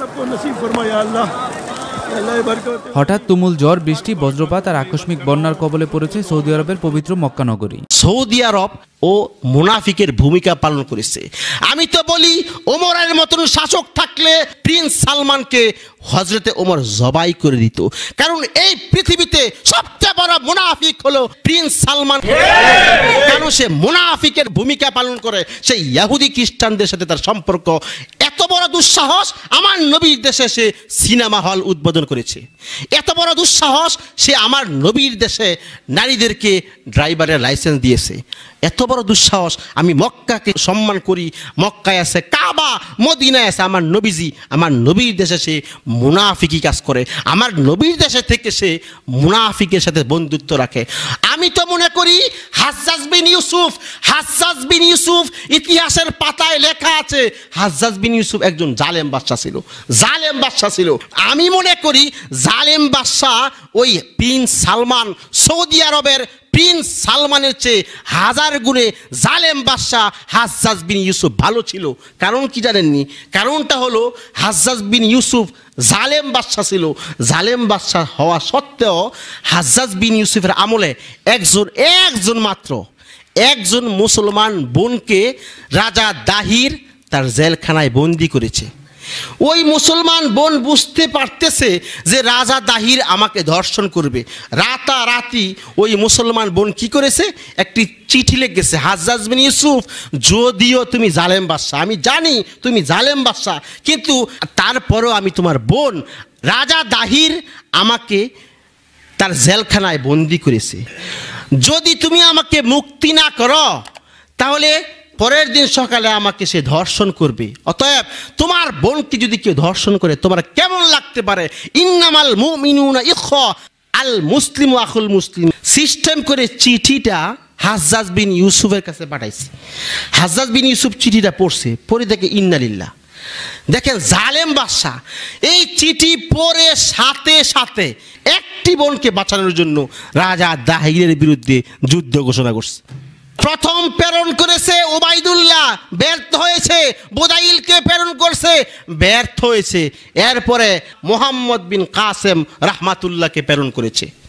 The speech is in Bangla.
হঠাৎ তুমুল ঝড় বৃষ্টি বজ্রপাত আর আকস্মিক বন্যার কবলে পড়েছে সৌদি আরবের পবিত্র মক্কা নগরী। সৌদি আরব ও মুনাফিকের ভূমিকা পালন করেছে। আমি তো বলি ওমরের মতন শাসক থাকলে প্রিন্স সালমানকে হযরতে ওমর জবাই করে দিত, কারণ এই পৃথিবীতে সবচেয়ে বড় মুনাফিক হলো প্রিন্স সালমান। কারণ সে মুনাফিকের ভূমিকা পালন করে, সেই ইহুদি খ্রিস্টানদের সাথে তার সম্পর্ক। এত বড় দুঃসাহস, আমার নবীর দেশে সে সিনেমা হল উদ্বোধন করেছে। এত বড় দুঃসাহস, সে আমার নবীর দেশে নারীদেরকে ড্রাইভারের লাইসেন্স দিয়েছে। এত বড় দুঃসাহস। আমি মক্কাকে সম্মান করি, মক্কায় আছে কাবা, মদিনায় আছে আমার নবীজি। আমার নবীর দেশে সে মুনাফিকি কাজ করে, আমার নবীর দেশে থেকে সে মুনাফিকের সাথে বন্ধুত্ব রাখে। আমি তো মনে করি হাজ্জাজ বিন ইউসুফ ইতিহাসের পাতায় লেখা আছে, হাজ্জাজ বিন ইউসুফ একজন জালেম বাদশা ছিল। আমি মনে করি জালেম বাদশা ওই প্রিন্স সালমান, সৌদি আরবের প্রিন্স সালমানের চেয়ে হাজার গুণে জালেম বাদশাহ হাজ্জাজ বিন ইউসুফ ভালো ছিল। কারণ কি জানেননি? কারণটা হলো হাজ্জাজ বিন ইউসুফ জালেম বাদশাহ ছিল। জালেম বাদশাহ হওয়া সত্ত্বেও হাজ্জাজ বিন ইউসুফের আমলে একজন মুসলমান বোনকে রাজা দাহির তার জেলখানায় বন্দি করেছে। ওই মুসলমান বোন বুঝতে পারতেছে যে রাজা দাহির আমাকে ধর্ষণ করবে। রাতারাতি ওই মুসলমান বোন কি করেছে, একটি চিঠি লিখেছে, হাজ্জাজ বিন ইউসুফ, যদিও তুমি জালেম বাদশা, আমি জানি তুমি জালেম বাদশা, কিন্তু তারপরেও আমি তোমার বোন, রাজা দাহির আমাকে তার জেলখানায় বন্দি করেছে। যদি তুমি আমাকে মুক্তি না করো তাহলে পরের দিন সকালে আমাকে সে ধর্ষণ করবে। অতএব তোমার বোনকে যদি কেউ ধর্ষণ করে তোমার কেমন লাগতে পারে? ইন্নামাল মুমিনুনা ইখওয়া, আল মুসলিমু আখুল মুসলিম। সিস্টেম করে চিঠিটা হাজ্জাজ বিন ইউসুফের কাছে পাঠাইছে। হাজ্জাজ বিন ইউসুফ চিঠিটা পড়ছে, পড়ে দেখে ইন্নালিল্লাহ। দেখেন জালেম বাদশা এই চিঠি পড়ে সাথে সাথে একটি বোনকে বাঁচানোর জন্য রাজা দাহিরের বিরুদ্ধে যুদ্ধ ঘোষণা করছে। প্রথম প্রেরণ করেছে ওবাইদুল্লাহ, ব্যর্থ হয়েছে। বুদাইলকে প্রেরণ করছে, ব্যর্থ হয়েছে। এরপরে মোহাম্মদ বিন কাসেম রাহমাতুল্লাহকে প্রেরণ করেছে।